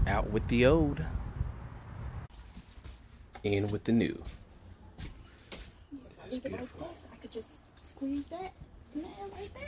Out with the old, in with the new. This is beautiful. I could just squeeze that in there like that.